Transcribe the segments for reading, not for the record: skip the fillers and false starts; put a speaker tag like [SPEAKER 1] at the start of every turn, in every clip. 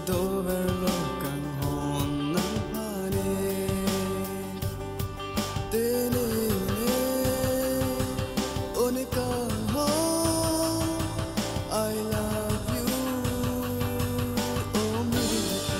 [SPEAKER 1] doverlo kang hon nang hane tene ne onika ho I love you oh Mirika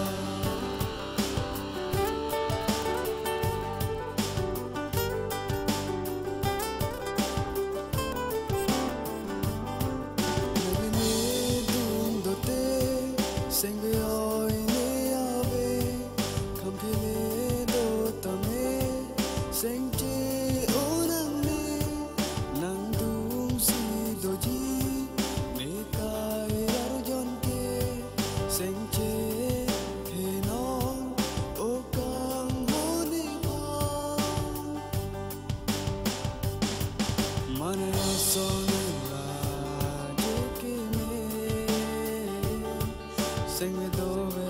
[SPEAKER 1] Sengbe oi ne ave kamphele do tame sengche onang ne nang dung si doji me kai arjon ke sengche phenong o kang honi ma mane sone la je ke me Sing with over